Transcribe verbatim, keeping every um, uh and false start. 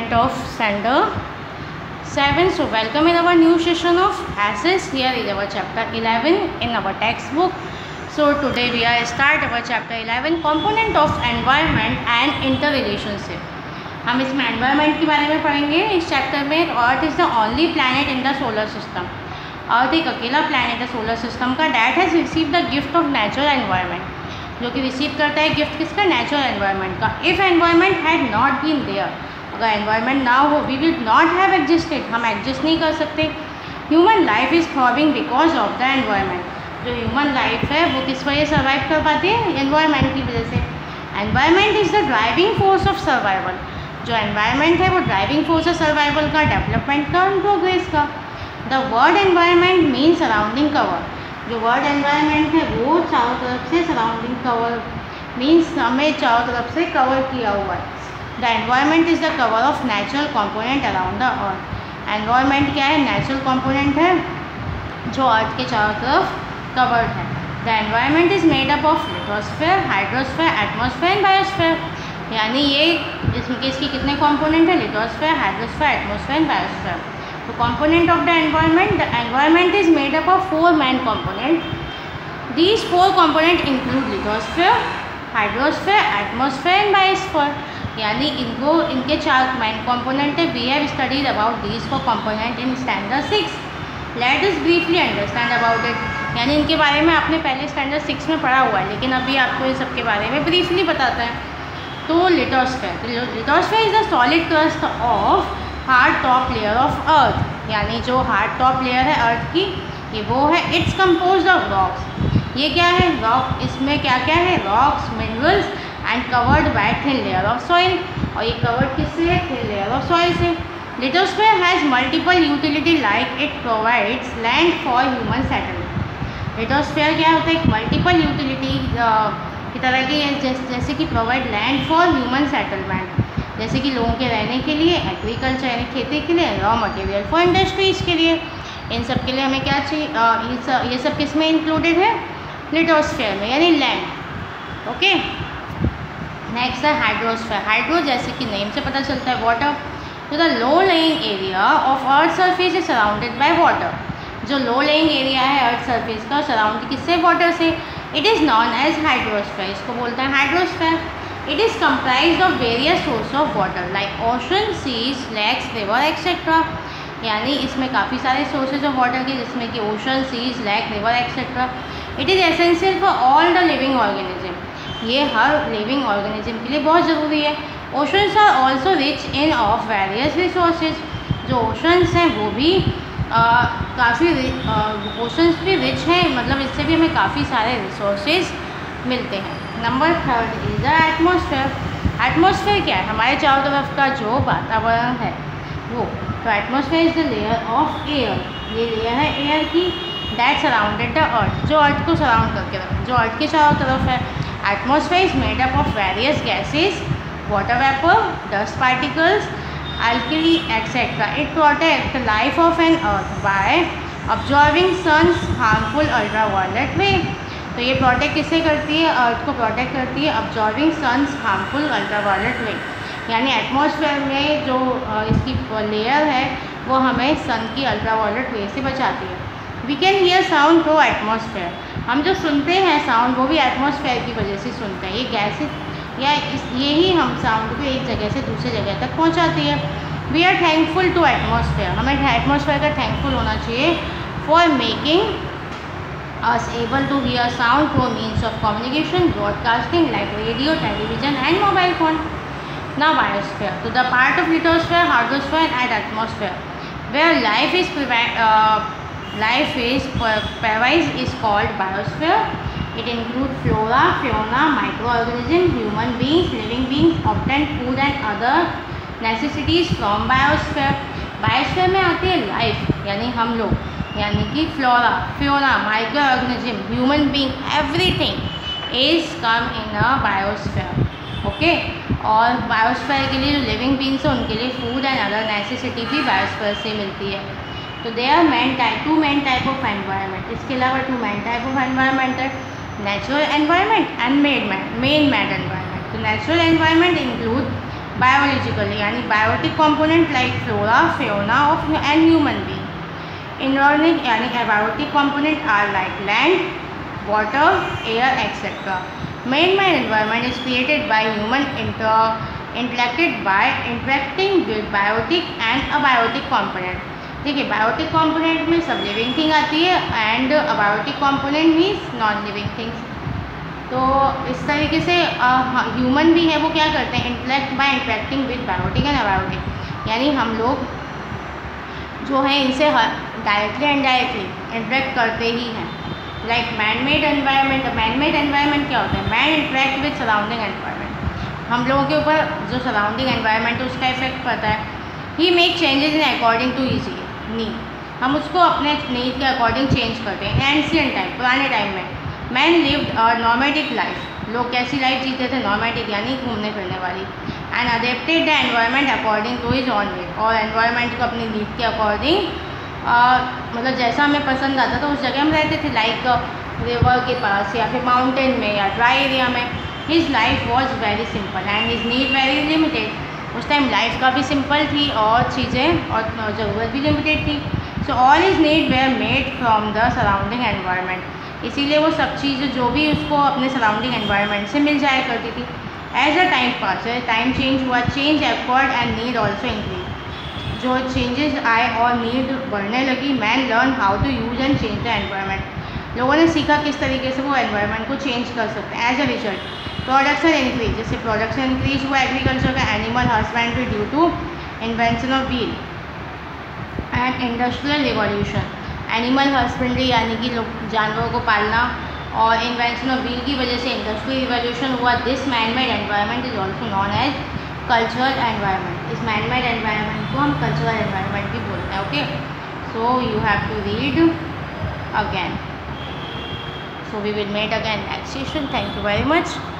component of standard seven. So welcome in our new session of acids. Here is our chapter eleven in our textbook. So today we are start our chapter eleven, component of environment and interrelationship. हम इसमें environment के बारे में पढ़ेंगे इस chapter में. Earth is the only planet in the solar system. Earth एक अकेला प्लैनेट है सोलर सिस्टम का that has receive the gift of natural environment, जो कि रिसीव करता है गिफ्ट किसका, नेचुरल एनवायरनमेंट का. If environment had not been there, अगर एनवायरनमेंट ना हो, we will not have existed, हम एग्जिस्ट नहीं कर सकते. Human life is thriving because of the environment. जो ह्यूमन लाइफ है वो किस वजह सर्वाइव कर पाती है, एनवायरनमेंट की वजह से. Environment is the driving force of survival. जो एनवायरनमेंट है वो ड्राइविंग फोर्स है सर्वाइवल का, डेवलपमेंट का और प्रोग्रेस का. The word environment mean surrounding cover. जो वर्ड एनवायरनमेंट है वो चारों तरफ से सराउंडिंग कवर मीन्स हमें चारों तरफ से कवर किया हुआ है. The environment is the cover of natural component around the Earth. Environment क्या है, नेचुरल कॉम्पोनेंट है जो अर्थ के चारों तरफ कवर्ड है. The environment is made up of lithosphere, hydrosphere, atmosphere and biosphere. यानी ये इसमें इसकी कितने कॉम्पोनेंट है, lithosphere, hydrosphere, atmosphere and biosphere. तो component of the environment, the environment is made up of four main components. These four components include lithosphere, hydrosphere, atmosphere and biosphere. यानी इनको इनके चार main component है. We have studied about these four components in standard six. Let us briefly understand about it. यानी इनके बारे में आपने पहले standard six में पढ़ा हुआ है, लेकिन अभी आपको इन सब के बारे में briefly बताते हैं. तो lithosphere, lithosphere is the solid crust of hard top layer of Earth. यानी जो हार्ड टॉप लेयर है अर्थ की, ये वो है. It's compose of rocks. ये क्या है, रॉक. इसमें क्या क्या है, rocks, minerals and covered by thin layer of soil. और ये कवर्ड किससे है, थिन लेयर ऑफ सॉइल से. Lithosphere has multiple utility like it provides land for human settlement. Lithosphere क्या होता है, एक मल्टीपल यूटिलिटी की तरह की, जैसे कि provide land for human settlement, जैसे कि लोगों के रहने के लिए, एग्रीकल्चर यानी खेती के लिए, रॉ मटेरियल फॉर इंडस्ट्रीज़ के लिए. इन सब के लिए हमें क्या चाहिए, ये सब ये सब किस में इंक्लूडेड है, लिथोस्फीयर में यानी लैंड. ओके. नेक्स्ट है हाइड्रोस्फीयर. हाइड्रो जैसे कि नेम से पता चलता है वाटर. तो the low lying area of Earth surface is surrounded by water. जो लो लेइंग एरिया है अर्थ सरफेस का, सराउंड किससे, वाटर से. It is known as hydrosphere. इसको बोलते हैं hydrosphere. It is comprised of various sources of water like ocean, seas, lakes, river, et cetera. यानी इसमें काफ़ी सारे sources of water के, जिसमें कि ocean, seas, lake, river, et cetera. It is essential for all the living organism. ये हर living organism के लिए बहुत ज़रूरी है. Oceans are also rich in of various resources. जो oceans हैं वो भी काफ़ी oceans भी rich हैं, मतलब इससे भी हमें काफ़ी सारे resources मिलते हैं. Number third is the atmosphere. Atmosphere क्या है, हमारे चारों तरफ का जो वातावरण है वो. तो atmosphere is the layer of air. ये लेयर है एयर की दैट सराउंडेड द अर्थ, जो अर्थ को सराउंड करके रखे, जो अर्थ के चारों तरफ है. Atmosphere is made up of various gases, water vapour, dust particles, alkali etcetera. It protect the life of an Earth by absorbing sun's harmful ultraviolet ray. तो ये प्रोटेक्ट किससे करती है, अर्थ को प्रोटेक्ट करती है अब्जॉर्बिंग सन्स हार्मफुल अल्ट्रावायलेट रे. यानी एटमॉस्फेयर में जो इसकी लेयर है वो हमें सन की अल्ट्रावायलेट रे से बचाती है. We can hear sound through atmosphere. हम जो सुनते हैं साउंड वो भी एटमॉस्फेयर की वजह से सुनते हैं. ये गैसेज या इस ये ही हम साउंड को एक जगह से दूसरी जगह तक पहुँचाती है. We are thankful to atmosphere. हमें एटमॉस्फेयर का थैंकफुल होना चाहिए for making us able to hear sound through means of communication, broadcasting like radio, television and mobile phone. Now biosphere. So the part of lithosphere, hydrosphere and atmosphere where life is uh, life is pervasive is called biosphere. It includes flora, fauna, microorganisms, human beings, living beings obtain food and other necessities from biosphere. Biosphere में आती है life, यानी हम लोग, यानी कि flora, fauna, microorganism, human being, everything is come in a biosphere. Okay. और biosphere के लिए जो लिविंग बींग्स हैं उनके लिए फूड एंड अदर नेसेसिटी भी बायोस्फीयर से मिलती है. तो they are main type two main type of environment. इसके अलावा two main type of environment है, natural environment and made man made environment. तो नेचुरल एनवायरनमेंट इंक्लूड बायोलॉजिकली यानी biotic component like flora fauna of and human being. Inorganic यानी abiotic component are like land, water, air etcetera. Man-made environment is created by human inter interacted by interacting with biotic and abiotic component। देखिए biotic component में सब living thing आती है and abiotic component means non living things. तो इस तरीके से human भी है वो क्या करते हैं, interact by interacting with biotic and abiotic, यानी हम लोग जो है इनसे डायरेक्टली एंड इनडायरेक्टली इंटरेक्ट करते ही हैं। Like man made environment, man made environment क्या होता है, man interact with surrounding environment, हम लोगों के ऊपर जो सराउंडिंग एनवायरनमेंट है उसका इफेक्ट पड़ता है। He make changes in according to his need, हम उसको अपने नीड के अकॉर्डिंग चेंज करते हैं। एंशियंट टाइम, पुराने टाइम में man lived a nomadic life, लोग कैसी लाइफ जीते थे, नॉर्मेटिक यानी घूमने फिरने वाली। And adapted the environment according to his own need, और एनवायरनमेंट को अपनी नीड के अकॉर्डिंग मतलब जैसा हमें पसंद आता था उस जगह हम रहते थे, लाइक रिवर के पास या फिर माउंटेन में या ड्राई एरिया में। His life was very simple and his need very limited, उस टाइम लाइफ काफ़ी सिंपल थी और चीज़ें और ज़रूरत भी लिमिटेड थी। So all his need were made from the surrounding environment, इसीलिए वो सब चीज़ जो भी उसको अपने सराउंडिंग एनवायरनमेंट से मिल जाया करती थी। As a time pass, time change हुआ, change occurred and need also increase, जो चेंजेस आए और नीड बढ़ने लगी। Man learn how to use and change the environment, लोगों ने सीखा किस तरीके से वो एनवायरनमेंट को चेंज कर सकते हैं। As a result production increase, जैसे प्रोडक्शन इंक्रीज हुआ एग्रीकल्चर का, animal husbandry due to invention of wheel and industrial revolution, animal husbandry यानी कि लोग जानवरों को पालना और इन्वेंशन ऑफ व्हील की वजह से इंडस्ट्रियल रिवॉल्यूशन हुआ। This man made environment is also known as cultural environment, इस मैन मेड एनवायरनमेंट को हम कल्चरल एनवायरनमेंट भी बोलते हैं। Okay, so you have to read again, so we will meet again next session. Thank you very much.